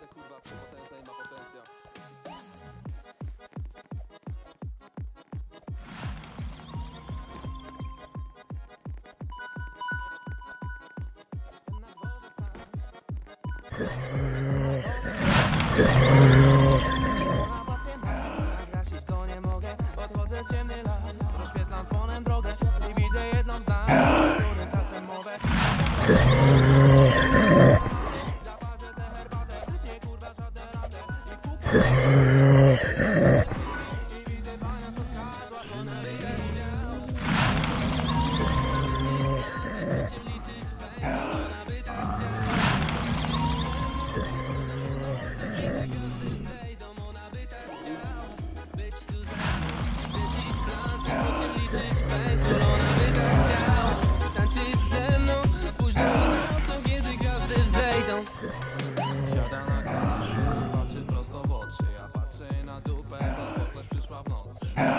naprawdę kurwa przepotężna i ma potencjał. Zgasić go nie mogę, odchodzę w ciemny las. Rozświetlam fonem drogę i widzę jedną z nas, który tracę mowę. Zaparzę tę herbatę, nie kurwa żadne radę. I widzę panią, co skradła się na wyjściu. Liczyć pędzą na bytach. Siada na krawędzi, patrzy prosto w oczy. Ja patrzę jej na dupę, bo coś przyszła w nocy.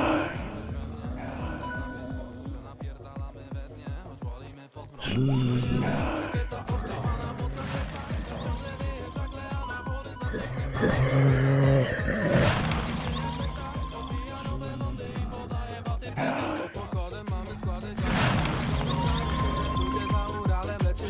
Że napierdalamy we dnie, choć wolimy po zmroku. Rakieta posyłana mocno pęka, ciągle wieje żagle, a na wody odbija nowe lądy i podaje baty w cekach. Pod pokładem mamy składy ludzie za Uralem leci.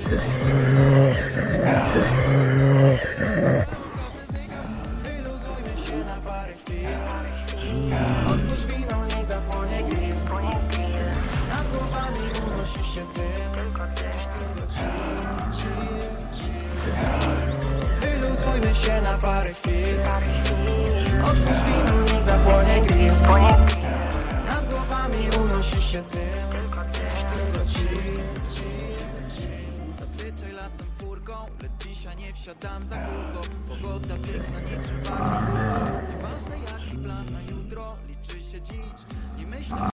Wyluzujmy się na parę chwil. Otwórz wino, niech zapłonie grill. Nad głowami unosi się dym. Tylko chill. Wyluzujmy się na parę chwil. Otwórz wino, niech zapłonie grill. Nad głowami unosi się dym. Tylko chill. Zazwyczaj latam furką, lecz dzisiaj nie wsiadam za kółko. Pogoda piękna, niczym warto. Nieważne jaki plan na jutro, liczy się dziś. Nie myślę